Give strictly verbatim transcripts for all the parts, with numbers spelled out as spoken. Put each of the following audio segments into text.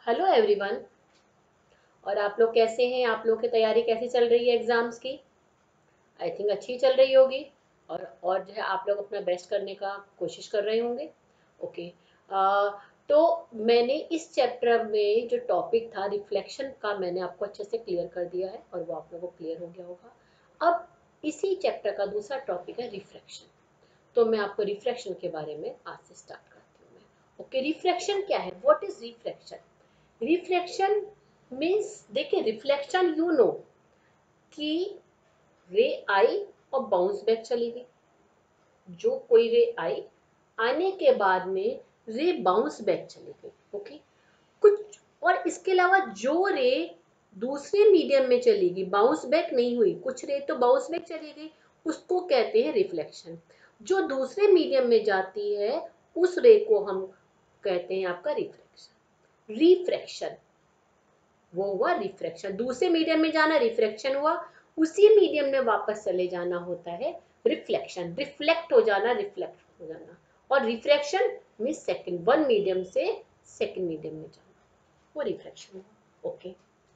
Hello everyone. और आप लोग कैसे हैं? आप लोग की तैयारी कैसी चल रही है एग्जाम्स की? आई थिंक अच्छी चल रही होगी। और और जो है आप लोग अपना बेस्ट करने का कोशिश कर रहे होंगे। ओके। तो मैंने इस चैप्टर में जो टॉपिक था रिफ्लेक्शन का, मैंने आपको अच्छे से क्लियर कर दिया है और वो आप लोगों को क्लियर हो गया होगा। अब इसी चैप्टर का दूसरा टॉपिक है रिफ्लेक्शन। तो मैं आपको रिफ्लेक्शन के बारे में आज से स्टार्ट करती हूँ मैं। ओके, रिफ्लेक्शन क्या है? What is reflection? Reflection means, देखिए रिफ्लेक्शन यू नो कि रे आई और बाउंस बैक चली गई। जो कोई रे आई, आने के बाद में रे बाउंस बैक चली गई। ओके। कुछ और इसके अलावा जो रे दूसरे मीडियम में चली गई, बाउंस बैक नहीं हुई, कुछ रे तो बाउंस बैक चली गई, उसको कहते हैं रिफ्लेक्शन। जो दूसरे मीडियम में जाती है उस रे को हम कहते हैं आपका रिफ्लेक्शन। रिफ्रैक्शन वो हुआ रिफ्रैक्शन। दूसरे मीडियम में जाना रिफ्रैक्शन हुआ, उसी मीडियम में वापस चले जाना होता है रिफ्लेक्शन। रिफ्लेक्ट हो जाना, रिफ्लेक्ट हो जाना। और refraction means second, one medium से सेकंड मीडियम में जाना, वो रिफ्रैक्शन हुआ। ओके।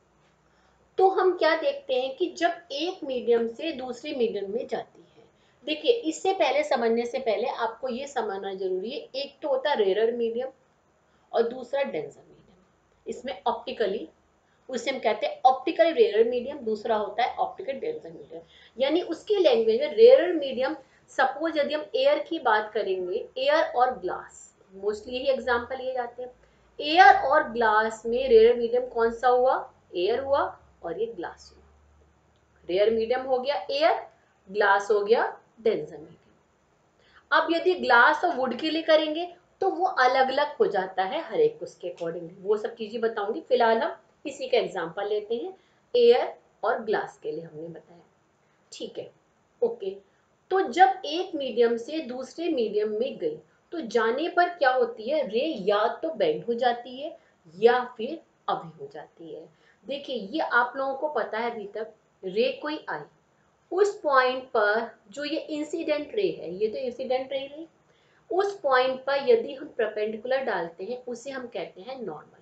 तो हम क्या देखते हैं कि जब एक मीडियम से दूसरे मीडियम में जाती है, देखिए इससे पहले समझने से पहले आपको ये समझना जरूरी है, एक तो होता है रेयर मीडियम और दूसरा डेंसर मीडियम। इसमें ऑप्टिकली, उसे हम कहते हैं ऑप्टिकल रेयर मीडियम, दूसरा होता है ऑप्टिकल डेंसर मीडियम। यानी उसकी लैंग्वेज में रेयर मीडियम, सपोज यदि हम एयर की बात करेंगे, एयर और ग्लास, मोस्टली यही एग्जांपल लिए जाते हैं। एयर और ग्लास में रेयर मीडियम कौन सा हुआ? एयर हुआ, और ये ग्लास हुआ। रेयर मीडियम हो गया एयर, ग्लास हो गया डेंसर मीडियम। अब यदि ग्लास और वुड के लिए करेंगे तो वो अलग अलग हो जाता है, हर एक उसके अकॉर्डिंगली, वो सब चीजें बताऊंगी। फिलहाल हम इसी का एग्जांपल लेते हैं, एयर और ग्लास के लिए हमने बताया। ठीक है। ओके। तो जब एक मीडियम से दूसरे मीडियम में गई तो जाने पर क्या होती है? रे या तो बेंड हो जाती है या फिर अभी हो जाती है। देखिए ये आप लोगों को पता है अभी तक, रे कोई आई, उस पॉइंट पर जो ये इंसिडेंट रे है, ये तो इंसिडेंट रे रही, उस पॉइंट पर यदि हम परपेंडिकुलर डालते हैं उसे हम कहते हैं नॉर्मल।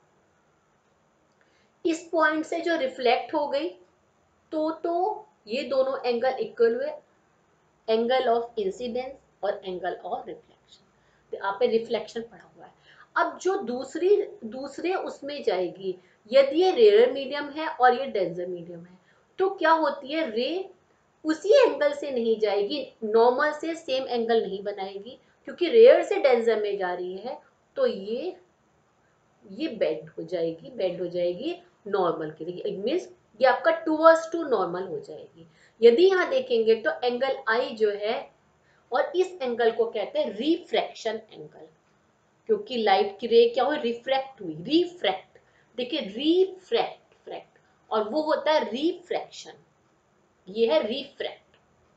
इस पॉइंट से जो रिफ्लेक्ट हो गई तो तो ये दोनों एंगल इक्वल हुए, एंगल ऑफ इंसिडेंस और एंगल ऑफ रिफ्लेक्शन। तो आप पे रिफ्लेक्शन पढ़ा हुआ है। अब जो दूसरी दूसरे उसमें जाएगी, यदि ये रेयर मीडियम है और ये डेंसर मीडियम है, तो क्या होती है? रे उसी एंगल से नहीं जाएगी, नॉर्मल से सेम एंगल नहीं बनाएगी, क्योंकि रेयर से डेंसर में जा रही है तो ये ये बेंड हो जाएगी, बेंड हो जाएगी नॉर्मल के लिए। इट मीन्स ये आपका टूवर्ड्स टू नॉर्मल हो जाएगी। यदि यहाँ देखेंगे तो एंगल आई जो है, और इस एंगल को कहते हैं रिफ्रैक्शन एंगल, क्योंकि लाइट की रे क्या हुई? रिफ्रैक्ट हुई, रिफ्रैक्ट। देखिए रिफ्रैक्ट, फ्रैक्ट, और वो होता है रिफ्रैक्शन। ये है रिफ्रैक्ट,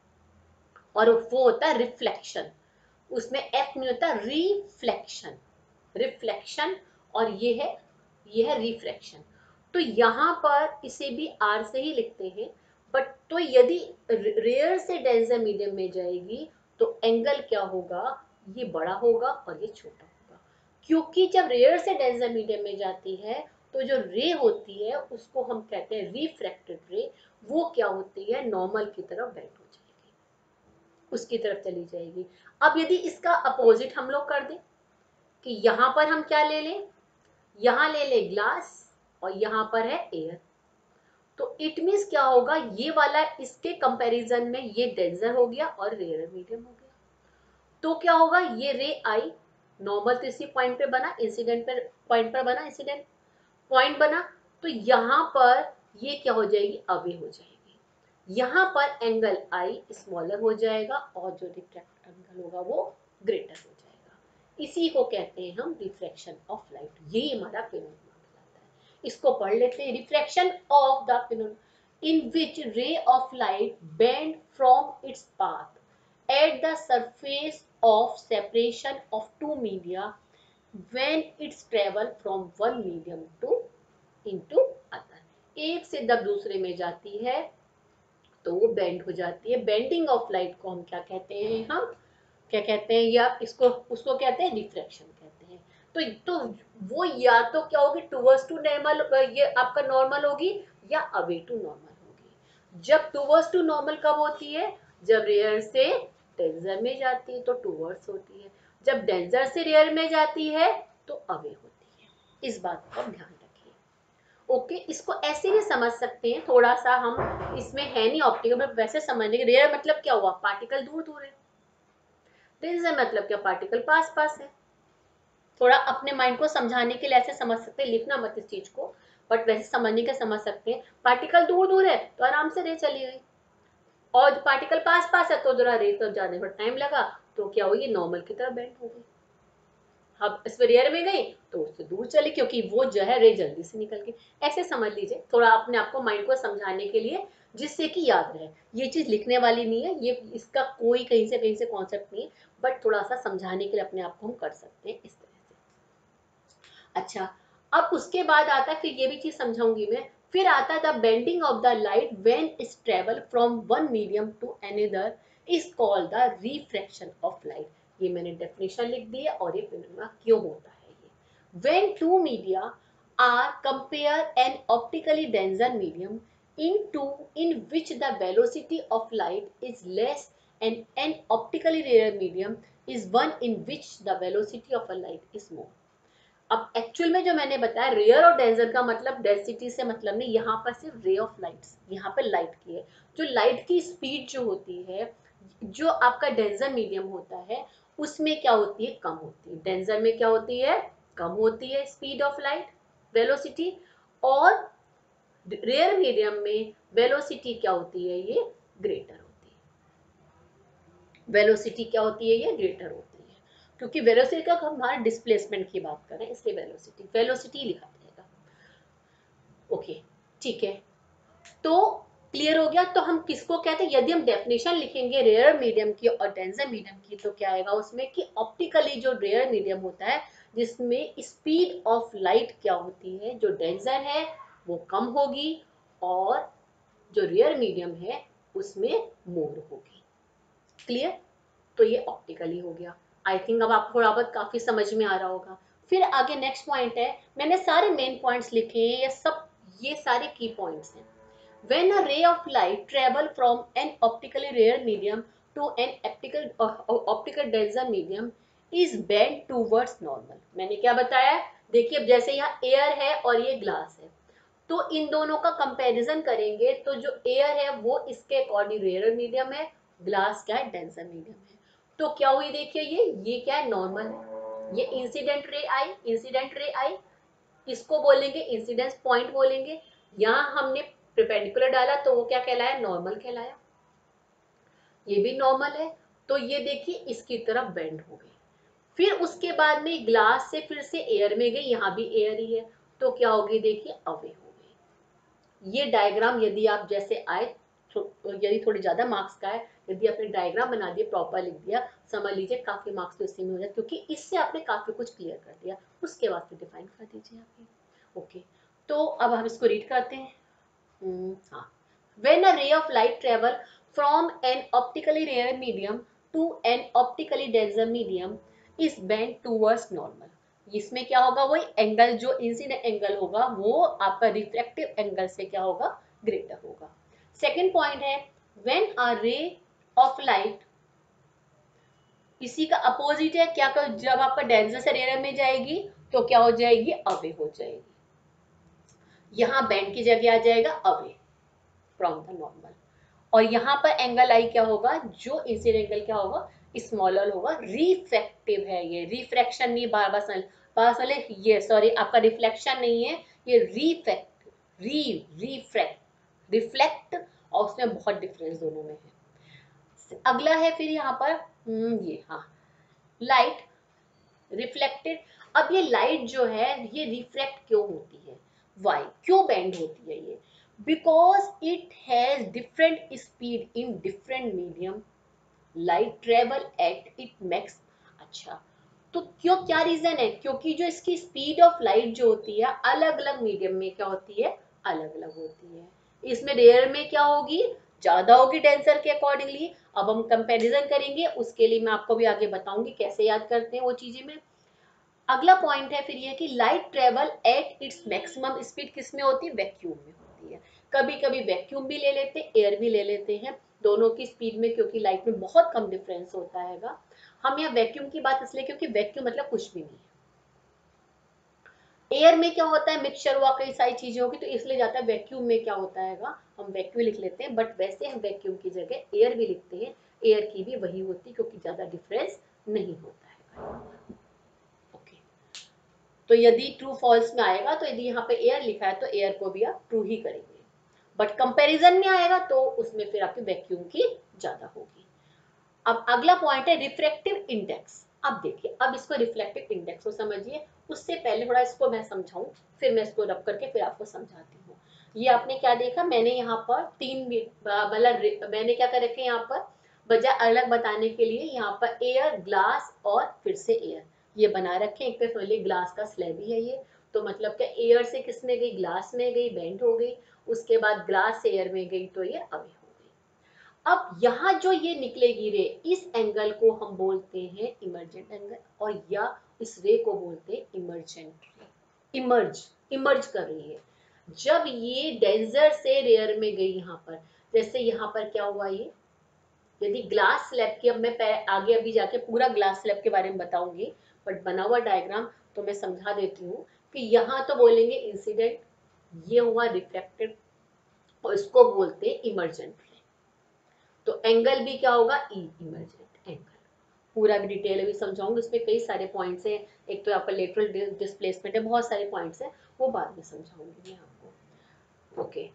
और वो होता है रिफ्लेक्शन। उसमें एफ नहीं होता, रिफ्लेक्शन, रिफ्लेक्शन। और ये है ये है रिफ्रैक्शन। तो यहाँ पर इसे भी आर से ही लिखते हैं। बट तो यदि रेयर से डेंसर मीडियम में जाएगी तो एंगल क्या होगा? ये बड़ा होगा और ये छोटा होगा, क्योंकि जब रेयर से डेंसर मीडियम में जाती है तो जो रे होती है उसको हम कहते हैं रिफ्रैक्टेड रे। वो क्या होती है? नॉर्मल की तरफ बेंड हो जाएगी, उसकी तरफ चली जाएगी। अब यदि इसका अपोजिट हम लोग कर दें कि यहाँ पर हम क्या ले लें, यहाँ ले ले ग्लास और यहाँ पर है एयर, तो इट मीन्स क्या होगा? ये वाला इसके कंपैरिजन में ये डेंसर हो गया और रेयर मीडियम हो गया। तो क्या होगा? ये रे आई, नॉर्मल तो इसी पॉइंट पे बना, इंसिडेंट पर पॉइंट पर बना, इंसिडेंट पॉइंट बना, तो यहाँ पर ये क्या हो जाएगी? अवे हो जाएगी। यहाँ पर एंगल आई स्मॉलर हो जाएगा और जो रिफ्रैक्ट एंगल होगा वो ग्रेटर हो जाएगा। इसी को कहते हैं हम रिफ्रैक्शन ऑफ लाइट। यही हमारा फिनोमेना कहलाता है। इसको पढ़ लेते हैं, refraction of the phenomena in which ray of light bend from its path at the surface of separation of two media when it's travel from one medium to into other। एक से जब दूसरे में जाती है तो वो बेंड हो जाती है। बेंडिंग ऑफ लाइट को हम क्या कहते हैं? हम क्या कहते हैं? या इसको उसको कहते हैं रिफ्रैक्शन कहते हैं। तो तो वो या तो क्या होगी, टूवर्ड्स टू नॉर्मल, ये आपका नॉर्मल होगी, या अवे टू नॉर्मल होगी। जब टूवर्ड्स टू नॉर्मल कब होती है, जब रेयर से डेंजर में जाती है तो टूवर्ड्स होती है, जब डेंजर से रेयर में जाती है तो अवे होती है। इस बात का ध्यान रखिए। ओके, इसको ऐसे भी समझ सकते हैं, थोड़ा सा हम इसमें है नहीं ऑप्टिकल, बट वैसे समझने के, रेयर मतलब क्या हुआ, पार्टिकल दूर दूर है, डेंजर मतलब क्या, पार्टिकल पास पास है। थोड़ा अपने माइंड को समझाने के लिए ऐसे समझ सकते हैं, लिखना मत इस चीज को, बट वैसे समझने के समझ सकते हैं। पार्टिकल दूर दूर है तो आराम से रे चली गई, और पार्टिकल पास पास है तो जरा रे तक जाने पर टाइम लगा, तो क्या हुई, नॉर्मल की तरफ बेंड हो गई। अब इस रेयर में गई तो उससे दूर चली, क्योंकि वो जो है रे जल्दी से निकल गई। ऐसे समझ लीजिए, थोड़ा अपने आप को, माइंड को समझाने के लिए, जिससे कि याद रहे। ये चीज लिखने वाली नहीं है, ये इसका कोई कहीं से कहीं से कॉन्सेप्ट नहीं है, बट थोड़ा सा समझाने के लिए अपने आप को हम कर सकते हैं इस तरह से। अच्छा, अब उसके बाद आता है, फिर ये भी चीज समझाऊंगी मैं, फिर आता है the bending of the light when its travel from one medium to another is called the refraction of light. ये मैंने डेफिनेशन लिख दी है, और ये फिनोमेना क्यों होता है ये। When two media are compare an optically denser medium into in which the velocity of light is less and an optically rare medium is one in which the velocity of a light is more। अब actual में जो मैंने बताया, rare और danger का मतलब density से मतलब नहीं, यहाँ पर सिर्फ रे ऑफ लाइट्स, यहाँ पर लाइट की है। जो लाइट की स्पीड जो होती है, जो आपका डेंजर मीडियम होता है, उसमें क्या होती है, कम होती है। डेंजर में क्या होती है, कम होती है स्पीड ऑफ लाइट, वेलोसिटी। और रेयर मीडियम में वेलोसिटी क्या होती है, ये ग्रेटर होती है। वेलोसिटी क्या होती है, ये ग्रेटर होती है, क्योंकि वेलोसिटी का हम हमारे डिस्प्लेसमेंट की बात करें, इसलिए वेलोसिटी वेलोसिटी लिखा जाएगा। ओके, ठीक है, तो क्लियर हो गया। तो हम किसको कहते हैं, यदि हम डेफिनेशन लिखेंगे रेयर मीडियम की और डेंजर मीडियम की, तो क्या आएगा उसमें कि ऑप्टिकली जो रेयर मीडियम होता है, जिसमें स्पीड ऑफ लाइट क्या होती है, जो डेंजर है वो कम होगी, और जो रेयर मीडियम है उसमें मोर होगी। क्लियर, तो ये ऑप्टिकली हो गया। आई थिंक अब आपको थोड़ा बहुत काफी समझ में आ रहा होगा। फिर आगे नेक्स्ट पॉइंट है, मैंने सारे मेन पॉइंट्स लिखे हैं, ये सब ये सारे की पॉइंट्स हैं। When a ray of light travel from an optically rare medium to an optical uh, optical denser medium is bent towards normal। मैंने क्या बताया, देखिए अब जैसे यहाँ एयर है और ये ग्लास है, तो इन दोनों का कंपैरिजन करेंगे, तो जो एयर है वो इसके अकॉर्डिंग रेयर मीडियम है, ग्लास क्या है, डेंसर मीडियम है। तो क्या हुई, देखिए ये ये क्या है, नॉर्मल है। ये इंसिडेंट रे आई, इंसिडेंट रे आई, इसको बोलेंगे इंसिडेंस पॉइंट बोलेंगे। यहाँ हमने परपेंडिकुलर डाला तो वो क्या कहलाया, नॉर्मल कहलाया। ये भी नॉर्मल है, तो ये देखिए इसकी तरफ बेंड हो गई। फिर उसके बाद में ग्लास से फिर से एयर में गई, यहाँ भी एयर ही है, तो क्या होगी, देखिए अवे हो गई। ये डायग्राम यदि आप जैसे आए, तो यदि थोड़ी ज्यादा मार्क्स का है, यदि आपने डायग्राम बना दिया, प्रॉपर लिख दिया, समझ लीजिए काफी मार्क्स तो इसी में हो जाए, क्योंकि इससे आपने काफी कुछ क्लियर कर दिया। उसके बाद फिर डिफाइन कर दीजिए आप। ओके, तो अब हम इसको रीड करते हैं। हाँ, when a ray of light travel from an optically rare medium to an optically denser medium is bent towards normal। इसमें क्या होगा, वही एंगल जो इंसिडेंट एंगल होगा वो आपका रिफ्लेक्टिव एंगल से क्या होगा, ग्रेटर होगा। सेकेंड पॉइंट है, when a ray of light, इसी का अपोजिट है क्या कर, जब आपका डेंजर से रेयर में जाएगी तो क्या हो जाएगी, अवे हो जाएगी। यहाँ बेंड की जगह आ जाएगा अवे फ्रॉम द नॉर्मल, और यहाँ पर एंगल आई क्या होगा, जो इंसिडेंट एंगल क्या होगा, स्मॉलर होगा। रिफ्रैक्टिव है ये, रिफ्रैक्शन नहीं, बार बार समझ बार समझ ये, सॉरी आपका रिफ्लेक्शन नहीं है, ये रिफ्रैक्ट री रिफ्रैक्ट रिफ्लेक्ट, और उसमें बहुत डिफरेंस दोनों में है। अगला है फिर यहाँ पर ये, हाँ, लाइट रिफ्लेक्टेड। अब ये लाइट जो है ये रिफ्लेक्ट क्यों होती है, वाई, क्यों बेंड होती है ये, because it has different speed in different medium light travel at it max. अच्छा, तो क्यों, क्या रीजन है, क्योंकि जो इसकी स्पीड ऑफ लाइट जो होती है अलग अलग मीडियम में क्या होती है, अलग अलग होती है। इसमें रेयर में क्या होगी, ज्यादा होगी डेंसर के अकॉर्डिंगली। अब हम कंपैरिजन करेंगे, उसके लिए मैं आपको भी आगे बताऊंगी कैसे याद करते हैं वो चीजें में। अगला पॉइंट है फिर ये कि light travel at its maximum speed किस में होती है, वैक्यूम में होती है। कभी कभी वैक्यूम भी ले लेते हैं, एयर भी ले लेते हैं, दोनों की स्पीड में, क्योंकि लाइट में बहुत कम डिफरेंस होता हैगा। हम यहाँ वैक्यूम की बात इसलिए क्योंकि वैक्यूम मतलब कुछ भी नहीं है। एयर में क्या होता है, मिक्सचर हुआ, कई सारी चीजें होगी, तो इसलिए जाता है वैक्यूम में क्या होता हैगा, हम वैक्यूम लिख लेते हैं, बट वैसे हम वैक्यूम की जगह एयर भी लिखते हैं। एयर की भी वही होती है क्योंकि ज्यादा डिफरेंस नहीं होता है। ओके, तो यदि ट्रू फॉल्स में आएगा, तो यदि यहाँ पे एयर लिखा है तो एयर को भी आप ट्रू ही करेंगे, बट कंपैरिजन में आएगा तो उसमें फिर आपकी वैक्यूम की ज्यादा होगी। अब अगला पॉइंट है रिफ्रैक्टिव इंडेक्स। अब देखिए, अब इसको रिफ्लेक्टिव इंडेक्स को समझिए, उससे पहले थोड़ा इसको मैं समझाऊं, फिर मैं इसको रब करके फिर आपको समझाती हूँ। ये आपने क्या देखा, मैंने यहाँ पर तीन मतलब मैंने क्या कर रखे यहाँ पर, बजाय अलग बताने के लिए यहाँ पर एयर, ग्लास और फिर से एयर ये बना रखे। एक तो पहले ग्लास का स्लैब ही है ये, तो मतलब क्या एयर से किस में गई, ग्लास में गई, बेंड हो गई, उसके बाद ग्लास से एयर में गई तो ये अवे हो गई। अब यहाँ जो ये निकलेगी रे, इस एंगल को हम बोलते हैं इमर्जेंट एंगल, और या इस रे को बोलते हैं इमर्जेंट रे। इमर्ज इमर्ज कर रही है जब ये डेंजर से रेयर में गई। यहाँ पर जैसे यहाँ पर क्या हुआ, ये यदि ग्लास स्लैब की, अब मैं आगे अभी जाके पूरा ग्लास स्लैब के बारे में बताऊंगी, बट बना हुआ डायग्राम तो मैं समझा देती हूँ कि यहाँ तो बोलेंगे इंसिडेंट, ये हुआ रिफ्लेक्टेड, और इसको बोलते हैं इमर्जेंट रे। तो एंगल भी क्या होगा, ई इमर्जेंट एंगल। पूरा भी डिटेल अभी समझाऊंगी, इसमें कई सारे पॉइंट्स हैं, एक तो यहाँ पर लेटरल डिस्प्लेसमेंट है, बहुत सारे पॉइंट्स हैं, वो बाद में समझाऊंगी मैं आपको। ओके,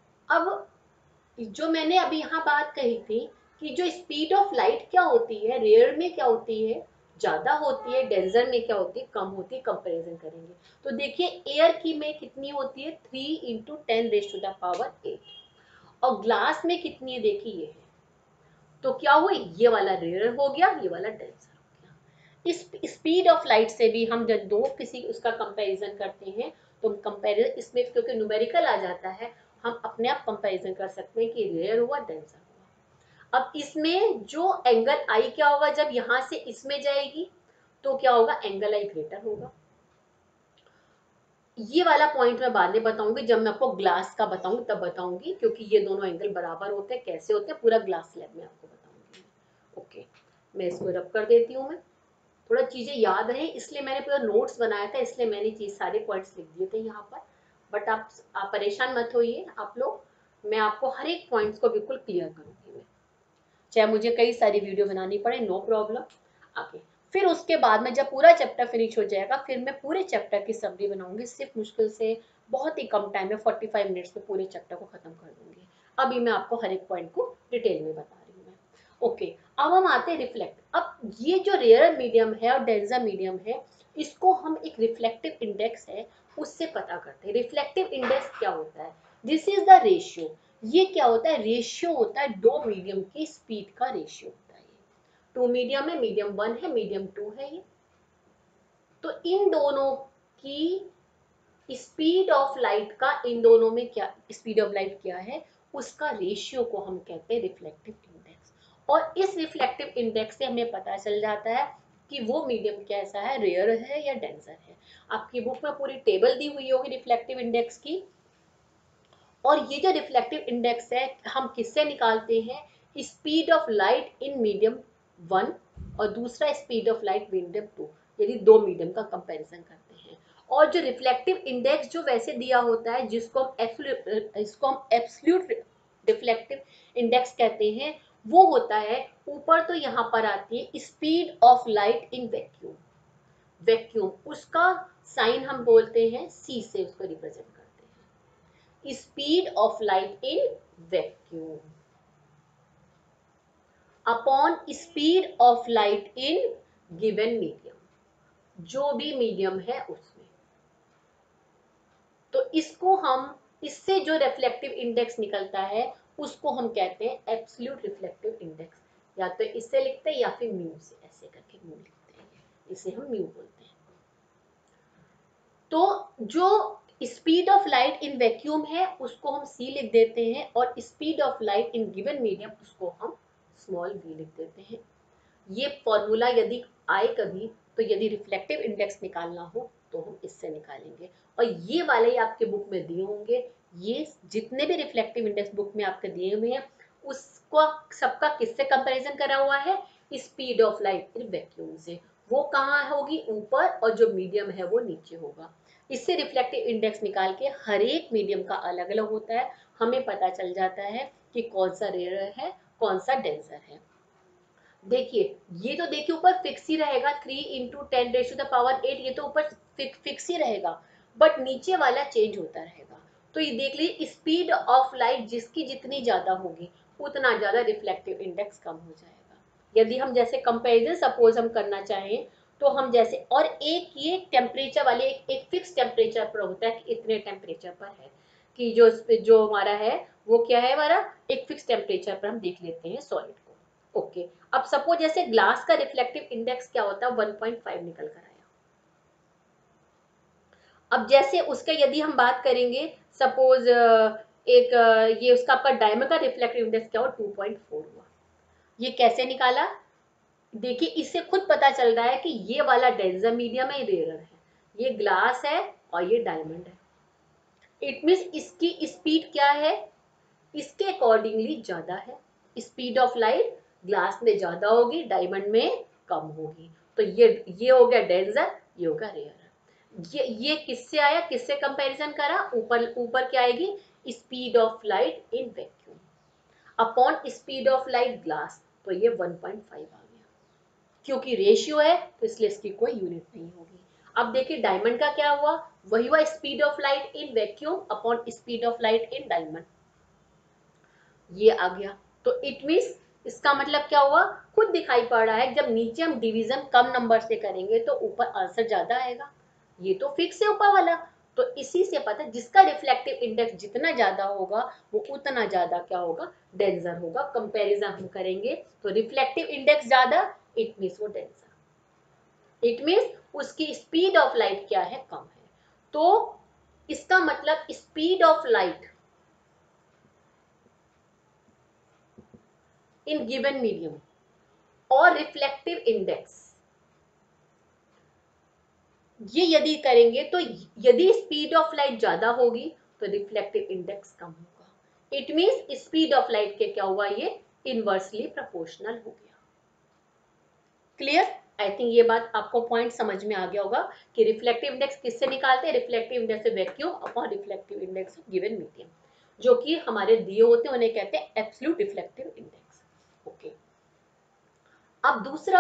अब जो मैंने अभी यहाँ बात कही थी कि जो स्पीड ऑफ लाइट क्या होती है, रेयर में क्या होती है, ज्यादा होती है, डेंजर में क्या होती है, कम होती है, कंपैरिजन करेंगे। तो देखिए एयर की में कितनी होती है, three into ten raise to the power eight, और ग्लास में कितनी है, देखिए ये है, तो क्या हुआ, ये वाला रेयर हो गया, ये वाला डेंसर हो गया। इस स्पीड ऑफ लाइट से भी हम जब दो किसी उसका कंपैरिजन करते हैं, तो कंपैरिजन इसमें क्योंकि न्यूमेरिकल आ जाता है, हम अपने आप कंपैरिजन कर सकते हैं कि रेयर हुआ, डेंसर हुआ। अब इसमें जो एंगल आई क्या होगा, जब यहां से इसमें जाएगी तो क्या होगा, एंगल आई ग्रेटर होगा। ये वाला पॉइंट मैं बाद में बताऊंगी, जब मैं आपको ग्लास का बताऊंगी तब बताऊंगी, क्योंकि ये दोनों एंगल बराबर होते हैं, कैसे होते हैं पूरा ग्लास स्लैब में आपको बताऊंगी। ओके, मैं इसको रब कर देती हूँ। मैं थोड़ा चीजें याद रहे इसलिए मैंने पूरा नोट्स बनाया था, इसलिए मैंने चीज सारे पॉइंट्स लिख दिए थे यहाँ पर, बट आप, आप परेशान मत होइए आप लोग, मैं आपको हर एक पॉइंट्स को बिल्कुल क्लियर करूंगी मैं, चाहे मुझे कई सारी वीडियो बनानी पड़े, नो प्रॉब्लम। आगे फिर उसके बाद में जब पूरा चैप्टर फिनिश हो जाएगा, फिर मैं पूरे चैप्टर की समरी बनाऊंगी, सिर्फ मुश्किल से बहुत ही कम टाइम में फोर्टी फाइव मिनट्स में पूरे चैप्टर को खत्म कर दूंगी। अभी मैं आपको हर एक पॉइंट को डिटेल में बता रही हूँ मैं। ओके, अब हम आते हैं रिफ्लेक्ट। अब ये जो रेयर मीडियम है और डेंसर मीडियम है, इसको हम एक रिफ्लेक्टिव इंडेक्स है उससे पता करते हैं। रिफ्लेक्टिव इंडेक्स क्या होता है, दिस इज द रेशियो। ये क्या होता है, रेशियो होता है दो मीडियम की स्पीड का रेशियो होता है। ये टू मीडियम है, मीडियम वन है, मीडियम टू है ये, तो इन दोनों की स्पीड ऑफ लाइट का, इन दोनों में क्या स्पीड ऑफ लाइट क्या है, उसका रेशियो को हम कहते हैं रिफ्लेक्टिव इंडेक्स। और इस रिफ्लेक्टिव इंडेक्स से हमें पता चल जाता है कि वो मीडियम कैसा है, रेयर है या डेंसर है। आपकी बुक में पूरी टेबल दी हुई होगी रिफ्लेक्टिव इंडेक्स की। और ये जो रिफ्लेक्टिव इंडेक्स है हम किससे निकालते हैं, speed of light in medium one और दूसरा speed of light medium two, यदि दो मीडियम का कंपैरिजन करते हैं। और जो रिफ्लेक्टिव इंडेक्स जो वैसे दिया होता है, जिसको हम इसको हम एब्सोल्यूट रिफ्लेक्टिव इंडेक्स कहते हैं, वो होता है, ऊपर तो यहाँ पर आती है speed of light in vacuum. Vacuum उसका साइन हम बोलते हैं सी से उसको रिप्रेजेंट करते हैं, speed of light in vacuum upon speed of light in given medium, जो भी मीडियम है उसमें। तो इसको हम, इससे जो रिफ्लेक्टिव इंडेक्स निकलता है उसको हम कहते हैं एब्सोल्यूट रिफ्लेक्टिव इंडेक्स, या तो इससे लिखते हैं या फिर म्यू से, ऐसे करके म्यू लिखते हैं, इसे हम म्यू बोलते हैं। तो जो speed of light in vacuum है उसको हम सी लिख देते हैं, और speed of light in given medium उसको हम स्मॉल वी लिख देते हैं। ये फॉर्मूला यदि आए कभी तो यदि रिफ्लेक्टिव इंडेक्स निकालना हो तो हम इससे निकालेंगे। और ये वाले ही आपके बुक में दिए होंगे, ये जितने भी रिफ्लेक्टिव इंडेक्स बुक में आपके दिए हुए हैं उसको सबका किससे कंपैरिजन करा हुआ है, speed of light in vacuum से। वो कहाँ होगी, ऊपर, और जो मीडियम है वो नीचे होगा। इससे रिफ्लेक्टिव इंडेक्स निकाल के हर एक मीडियम का अलग अलग होता है, हमें पता चल जाता है कि कौन सा रेयर है कौन सा डेंसर है। देखिए ये तो देखिए ऊपर फिक्स ही रहेगा, three into ten raise to the power eight, ये तो ऊपर फिक्स ही रहेगा, बट नीचे वाला चेंज होता रहेगा। तो ये देख लीजिए स्पीड ऑफ लाइट जिसकी जितनी ज्यादा होगी उतना ज्यादा रिफ्लेक्टिव इंडेक्स कम हो जाएगा। यदि हम जैसे कंपेरिजन सपोज हम करना चाहें तो हम जैसे, और एक ये टेम्परेचर वाले एक, एक फिक्स टेम्परेचर पर होता है कि इतने टेम्परेचर पर है, कि जो जो हमारा है वो क्या है, हमारा एक फिक्स टेम्परेचर पर हम देख लेते हैं सॉलिड को। Okay okay. अब सपोज जैसे ग्लास का रिफ्लेक्टिव इंडेक्स क्या होता है, वन पॉइंट फाइव निकल कर आया। अब जैसे उसके यदि हम बात करेंगे सपोज एक ये उसका आपका डायमंड का रिफ्लेक्टिव इंडेक्स क्या हो, टू पॉइंट फोर हुआ। ये कैसे निकाला, देखिए इससे खुद पता चल रहा है कि ये वाला डेंसर मीडियम है, रेयर है, ये ग्लास है और ये डायमंड है। इट मीन्स इसकी स्पीड क्या है, इसके अकॉर्डिंगली ज्यादा है। स्पीड ऑफ लाइट ग्लास में ज्यादा होगी, डायमंड में कम होगी। तो ये ये हो गया डेंसर, ये हो गया रेयर। ये ये किससे आया, किससे कंपैरिजन करा, ऊपर ऊपर क्या आएगी, speed of light in vacuum upon speed of light glass, तो ये वन पॉइंट फाइव आ गया। क्योंकि रेशियो है तो इसलिए इसकी कोई यूनिट नहीं होगी। अब देखिए डायमंड का क्या हुआ, वही हुआ speed of light in vacuum upon speed of light in diamond, ये आ गया। तो इट मीन्स इसका मतलब क्या हुआ, खुद दिखाई पड़ रहा है जब नीचे हम डिवीजन कम नंबर से करेंगे तो ऊपर आंसर ज्यादा आएगा। ये तो फिक्स है ऊपर वाला, तो इसी से पता जिसका रिफ्लेक्टिव इंडेक्स जितना ज्यादा होगा वो उतना ज्यादा क्या होगा, डेंसर होगा। कंपैरिजन हम करेंगे तो रिफ्लेक्टिव इंडेक्स ज्यादा, इट मीन्स वो डेंसर, इट मीन्स उसकी स्पीड ऑफ लाइट क्या है, कम है। तो इसका मतलब स्पीड ऑफ लाइट in given medium और रिफ्लेक्टिव इंडेक्स, ये यदि करेंगे तो यदि स्पीड ऑफ लाइट ज्यादा होगी तो रिफ्लेक्टिव इंडेक्स कम होगा। It means speed of light के क्या हुआ, ये इनवर्सली प्रोपोर्शनल हो गया। क्लियर, आई थिंक ये बात आपको पॉइंट समझ में आ गया होगा कि रिफ्लेक्टिव इंडेक्स किससे निकालते हैं, रिफ्लेक्टिव इंडेक्स से vacuum upon reflective index of given medium, जो कि हमारे दिए होते हैं उन्हें कहते हैं एब्सोल्यूट रिफ्लेक्टिव इंडेक्स। ओके, अब दूसरा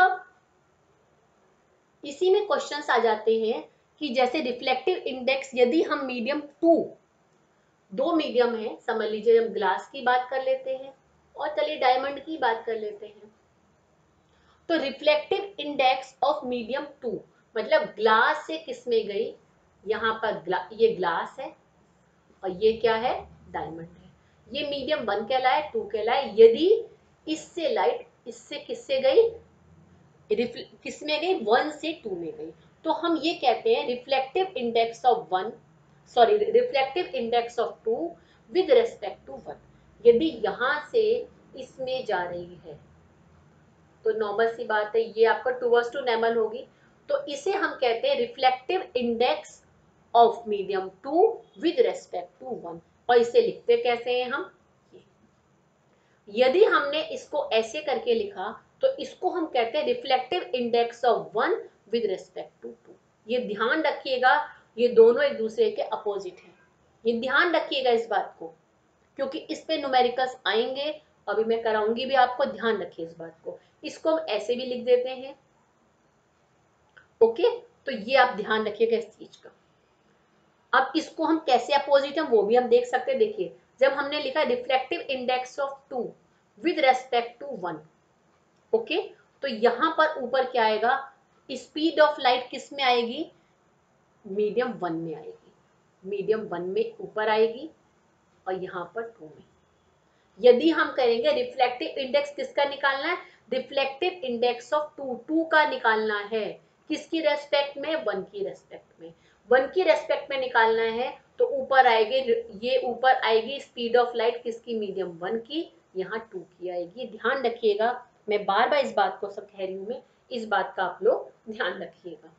इसी में क्वेश्चंस आ जाते हैं कि जैसे रिफ्लेक्टिव इंडेक्स यदि हम मीडियम टू, दो मीडियम है, समझ लीजिए हम ग्लास की बात कर लेते हैं और चलिए डायमंड की बात कर लेते हैं। तो reflective index of medium two मतलब ग्लास से किस में गई, यहाँ पर ग्ला, ये ग्लास है और ये क्या है, डायमंड है। ये मीडियम वन कहलाए, टू कहलाए। यदि इससे लाइट इससे किससे गई, किस में गई, वन से टू में गई, तो हम ये कहते हैं reflective index of one, sorry reflective index of two with respect to one. यदि यहाँ से इसमें जा रही है तो नॉर्मल सी बात है ये आपका टूवर्ड्स टू नॉर्मल होगी, तो इसे हम कहते हैं reflective index of medium two with respect to one. और इसे लिखते कैसे हैं हम, यदि हमने इसको ऐसे करके लिखा तो इसको हम कहते हैं reflective index of one with respect to two. ये ध्यान रखिएगा, ये दोनों एक दूसरे के अपोजिट हैं, ये ध्यान रखिएगा इस बात को, क्योंकि इस पे न्यूमेरिकल्स आएंगे, अभी मैं कराऊंगी भी आपको, ध्यान रखिए इस बात को। इसको हम ऐसे भी लिख देते हैं, ओके, तो ये आप ध्यान रखिएगा इस चीज का। अब इसको हम कैसे अपोजिट है वो भी हम देख सकते हैं। देखिए जब हमने लिखा reflective index of two with respect to one, okay, तो यहां पर ऊपर क्या आएगा, स्पीड ऑफ लाइट किस में आएगी, मीडियम वन में आएगी, मीडियम वन में ऊपर आएगी और यहाँ पर टू में। यदि हम करेंगे रिफ्लेक्टिव इंडेक्स किसका निकालना है, reflective index of two, two का निकालना है, किसकी रेस्पेक्ट में, वन की रेस्पेक्ट में, वन की रेस्पेक्ट में निकालना है तो ऊपर आएगी, ये ऊपर आएगी स्पीड ऑफ लाइट किसकी, मीडियम वन की, यहाँ टू की आएगी। ध्यान रखिएगा, मैं बार बार इस बात को सब कह रही हूँ मैं इस बात का आप लोग ध्यान रखिएगा।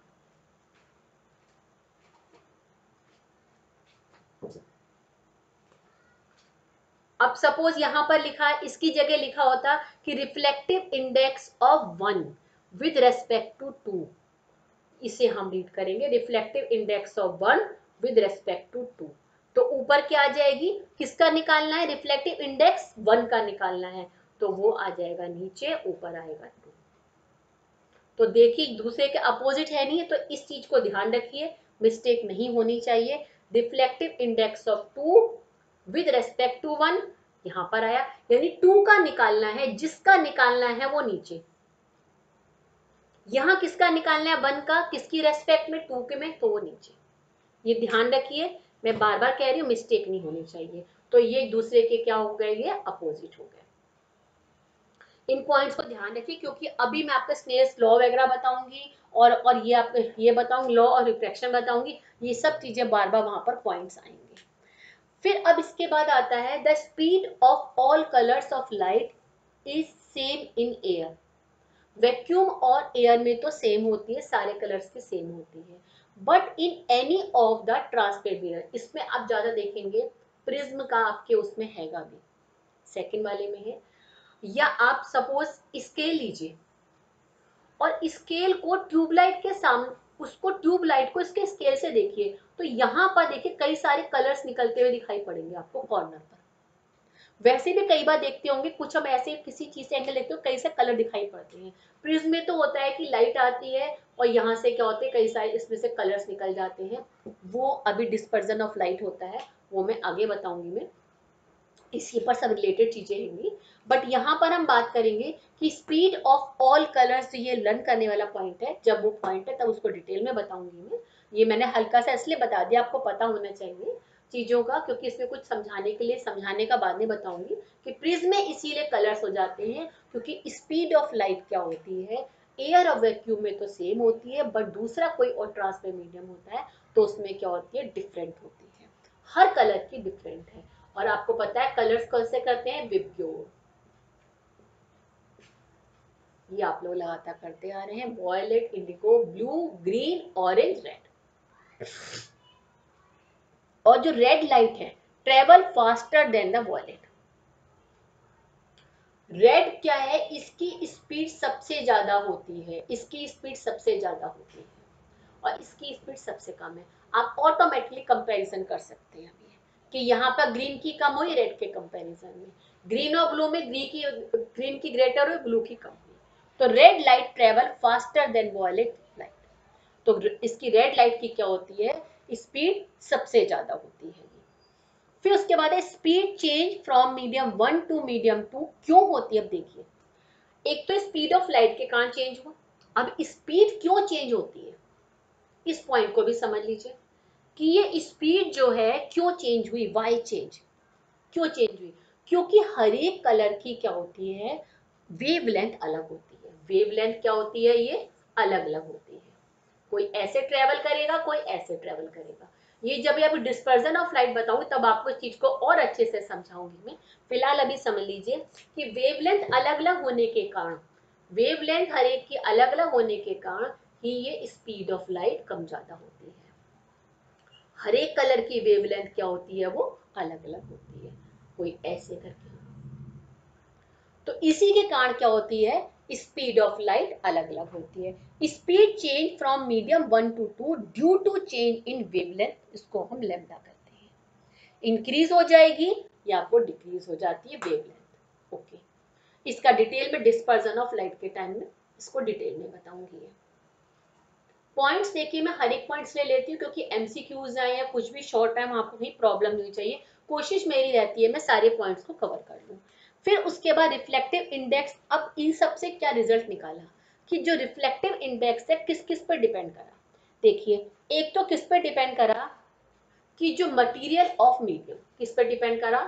अब सपोज यहां पर लिखा है, इसकी जगह लिखा होता कि reflective index of one with respect to two, इसे हम रीड करेंगे reflective index of one with respect to two. तो ऊपर क्या आ जाएगी, किसका निकालना है, रिफ्लेक्टिव इंडेक्स वन का निकालना है, तो वो आ जाएगा नीचे, ऊपर आएगा टू। तो देखिए दूसरे के अपोजिट है नहीं है, तो इस चीज को ध्यान रखिए, मिस्टेक नहीं होनी चाहिए। Reflective index of two with respect to one यहां पर आया, यानी टू का निकालना है, जिसका निकालना है वो नीचे। यहां किसका निकालना है, वन का, किसकी रेस्पेक्ट में, टू के में, तो वो नीचे। ये ध्यान रखिए, मैं बार बार कह रही हूँ, मिस्टेक नहीं होनी चाहिए। तो ये एक दूसरे के क्या हो गए, ये अपोजिट हो गए। इन पॉइंट्स को ध्यान रखिए, क्योंकि अभी मैं आपको स्नेल्स लॉ वगैरह बताऊंगी, और और ये आप ये बताऊंगी, लॉ और रिफ्रैक्शन बताऊंगी, ये सब चीजें बार बार वहां पर पॉइंट्स आएंगे। फिर अब इसके बाद आता है the speed of all colours of light is same in air. Vacuum और एयर में तो सेम होती है, सारे कलर्स की सेम होती है, but in any of the transparent mirror, इसमें आप ज्यादा देखेंगे प्रिज्म का आपके उसमें हैगा भी, सेकंड वाले में है। या आप सपोज स्केल लीजिए, और स्केल को ट्यूबलाइट के सामने, उसको ट्यूबलाइट को इसके स्केल से देखिए, तो यहाँ पर देखिए कई सारे कलर्स निकलते हुए दिखाई पड़ेंगे आपको कॉर्नर पर। वैसे भी कई बार देखते होंगे, कुछ हम ऐसे किसी चीज से एंगल देखते हो, कई से कलर दिखाई पड़ते हैं। प्रिज्म में तो होता है कि लाइट आती है और यहाँ से क्या होते हैं, कई सारे इसमें से कलर्स निकल जाते हैं, वो अभी डिस्पर्जन ऑफ लाइट होता है, वो मैं आगे बताऊंगी। मैं इसी पर सब रिलेटेड चीजें होंगी, बट यहाँ पर हम बात करेंगे कि स्पीड ऑफ ऑल कलर्स, ये लर्न करने वाला पॉइंट है। जब वो पॉइंट है तब उसको डिटेल में बताऊंगी मैं। ये मैंने हल्का सा इसलिए बता दिया, आपको पता होना चाहिए चीजों का, क्योंकि इसमें कुछ समझाने के लिए, समझाने का बाद में बताऊंगी कि प्रिज्म में इसीलिए कलर्स हो जाते हैं, क्योंकि स्पीड ऑफ लाइट क्या होती है, एयर और वैक्यूम में तो सेम होती है, बट दूसरा कोई और ट्रांसपेरेंट मीडियम होता है तो उसमें क्या होती है, डिफरेंट होती है, हर कलर की डिफरेंट है। और आपको पता है कलर्स कौन से करते हैं, विबग्योर, ये आप लोग लगातार करते आ रहे हैं, violet, indigo, blue, green, orange, red. और जो रेड लाइट है travel faster than the violet. Red क्या है, इसकी स्पीड सबसे ज्यादा होती है, इसकी स्पीड सबसे ज्यादा होती है, और इसकी स्पीड सबसे कम है। आप ऑटोमेटिकली कंपैरिजन कर सकते हैं अभी कि यहाँ पर ग्रीन की कम हुई रेड के कंपैरिजन में, ग्रीन और ब्लू में ग्रीन की ग्रीन की ग्रेटर हुई, ब्लू की कम हुई। तो red light travel faster than violet light, तो इसकी रेड लाइट की क्या होती है, स्पीड सबसे ज्यादा होती है। फिर उसके बाद है speed change from medium one to medium two, क्यों होती है, अब देखिए, एक तो स्पीड ऑफ लाइट के कारण चेंज हुआ, अब स्पीड क्यों चेंज होती है, इस पॉइंट को भी समझ लीजिए कि ये स्पीड जो है क्यों चेंज हुई, वाई चेंज, क्यों चेंज हुई, क्योंकि हर एक कलर की क्या होती है, वेवलेंथ अलग होती है। वेवलेंथ क्या होती है, ये अलग अलग होती है, कोई ऐसे ट्रेवल करेगा, कोई ऐसे ट्रेवल करेगा। ये जब अब डिस्पर्जन ऑफ लाइट बताऊंगी तब आपको इस चीज को और अच्छे से समझाऊंगी मैं। फिलहाल अभी समझ लीजिए कि वेवलेंथ अलग अलग होने के कारण, वेवलेंथ हर एक की अलग अलग होने के कारण ही ये स्पीड ऑफ लाइट कम ज्यादा होती है। हर एक कलर की वेवलेंथ क्या होती है, वो अलग अलग होती है, कोई ऐसे करके, तो इसी के कारण क्या होती है, स्पीड ऑफ लाइट अलग अलग होती है। Speed change from medium one to two due to change in wavelength, इसको हम लैम्डा कहते हैं। इंक्रीज हो जाएगी या आपको डिक्रीज हो जाती है वेवलेंथ। ओके, इसका डिटेल में डिस्पर्जन ऑफ लाइट के टाइम में इसको डिटेल में बताऊंगी। पॉइंट्स देखिए, मैं हर एक पॉइंट्स ले लेती हूँ क्योंकि एमसीक्यूज आए या कुछ भी शॉर्ट टाइम आपको कहीं प्रॉब्लम नहीं चाहिए, कोशिश मेरी रहती है मैं सारे पॉइंट्स को कवर कर लूँ। फिर उसके बाद रिफ्लेक्टिव इंडेक्स, अब इन सब से क्या रिजल्ट निकाला कि जो रिफ्लेक्टिव इंडेक्स है किस किस पर डिपेंड करा। देखिए, एक तो किस पर डिपेंड करा कि जो मटेरियल ऑफ मीडियम, किस पर डिपेंड करा,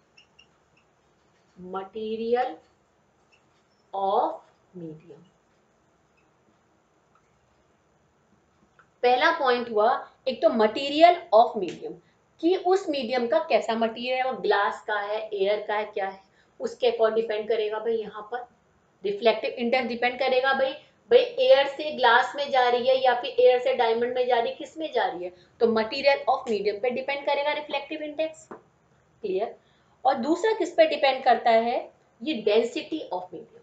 मटेरियल ऑफ मीडियम। पहला पॉइंट हुआ एक तो मटेरियल ऑफ मीडियम, कि उस मीडियम का कैसा मटेरियल है, वो ग्लास का है, एयर का है, क्या है, उसके अकॉर्डिंग डिपेंड करेगा भाई। यहाँ पर रिफ्लेक्टिव इंडेक्स डिपेंड करेगा भाई भाई एयर से ग्लास में जा रही है या फिर एयर से डायमंड में जा रही है, किस में जा रही है? तो मटेरियल ऑफ मीडियम पे डिपेंड करेगा रिफ्लेक्टिव इंडेक्स। क्लियर? और दूसरा किस पे डिपेंड करता है? ये density of medium,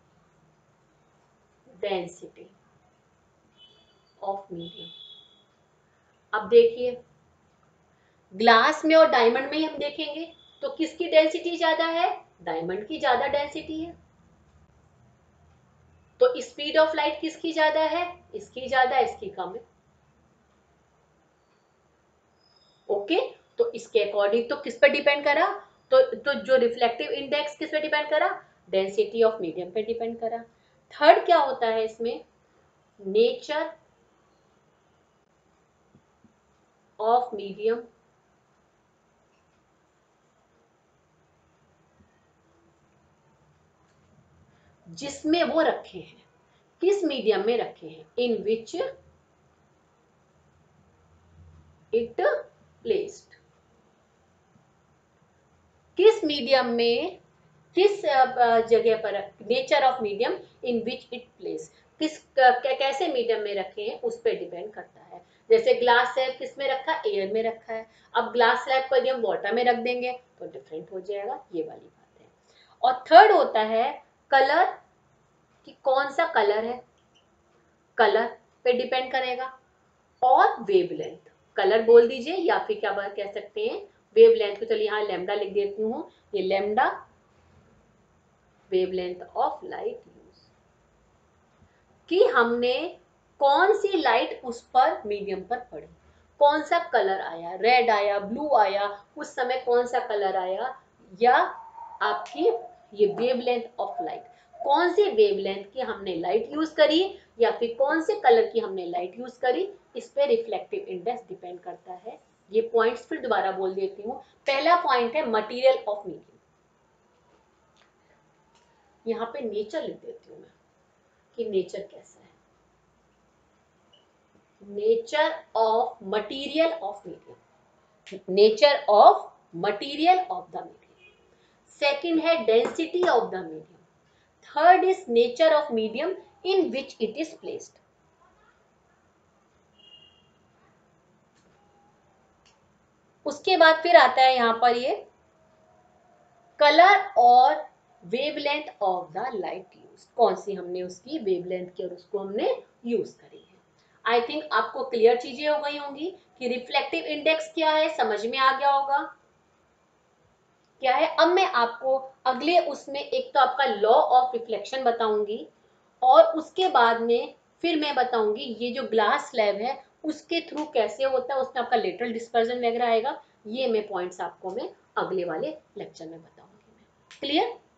density of medium. अब देखिए ग्लास में और डायमंड में ही हम देखेंगे तो किसकी डेंसिटी ज्यादा है? डायमंड की ज्यादा डेंसिटी है। तो स्पीड ऑफ लाइट किसकी ज्यादा है? इसकी ज्यादा, इसकी कम है। ओके, तो इसके अकॉर्डिंग तो किस पर डिपेंड करा? तो तो जो रिफ्लेक्टिव इंडेक्स किस पे डिपेंड करा? डेंसिटी ऑफ मीडियम पे डिपेंड करा। थर्ड क्या होता है इसमें? नेचर ऑफ मीडियम जिसमें वो रखे हैं, किस मीडियम में रखे हैं? इन विच इट प्लेस्ड, किस मीडियम में, किस जगह पर, nature of medium in which it place, किस कैसे मीडियम में रखे हैं उस पर डिपेंड करता है। जैसे ग्लास स्लैब किस में रखा? एयर में रखा है। अब ग्लास स्लैब को यदि हम वाटर में रख देंगे तो डिफरेंट हो जाएगा, ये वाली बात है। और थर्ड होता है कलर, कि कौन सा कलर है, कलर पे डिपेंड करेगा। और वेवलेंथ, कलर बोल दीजिए या फिर क्या बात कह सकते हैं, वेवलेंथ को। चलिए यहाँ लैम्डा लिख देती हूँ, ये lambda wavelength of light use, कि हमने कौन सी लाइट उस पर मीडियम पर पड़ी, कौन सा कलर आया, रेड आया, ब्लू आया, उस समय कौन सा कलर आया, या आपकी ये वेवलेंथ ऑफ लाइट, कौन सी वेवलेंथ की हमने लाइट यूज करी या फिर कौन से कलर की हमने लाइट यूज करी, इस पे रिफ्लेक्टिव इंडेक्स डिपेंड करता है। ये पॉइंट्स फिर दोबारा बोल देती हूँ। पहला पॉइंट है मटेरियल ऑफ मीडियम, यहाँ पे नेचर लिख देती हूँ मैं कि नेचर कैसा है, nature of material of medium, nature of material of the medium. Second है density of the medium. Third is nature of medium in which it is placed. उसके बाद फिर आता है यहाँ पर ये कलर और wavelength of the light use, कौन सी हमने उसकी वेवलेंथ की और उसको हमने यूज करी है। आई थिंक आपको क्लियर चीजें हो गई होंगी कि रिफ्लेक्टिव इंडेक्स क्या है, समझ में आ गया होगा क्या है। अब मैं आपको अगले उसमें एक तो आपका लॉ ऑफ रिफ्लेक्शन बताऊंगी और उसके बाद में फिर मैं बताऊंगी ये जो ग्लास स्लैब है उसके थ्रू कैसे होता है, उसमें आपका लेटरल डिस्पर्जन वगैरह आएगा। ये मैं पॉइंट्स आपको मैं अगले वाले लेक्चर में बताऊंगी। क्लियर?